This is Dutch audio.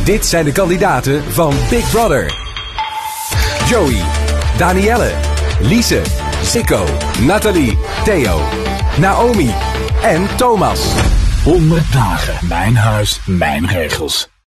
Dit zijn de kandidaten van Big Brother. Joey, Danielle, Lise, Sikko, Nathalie, Theo, Naomi en Thomas. 100 dagen. Mijn huis, mijn regels.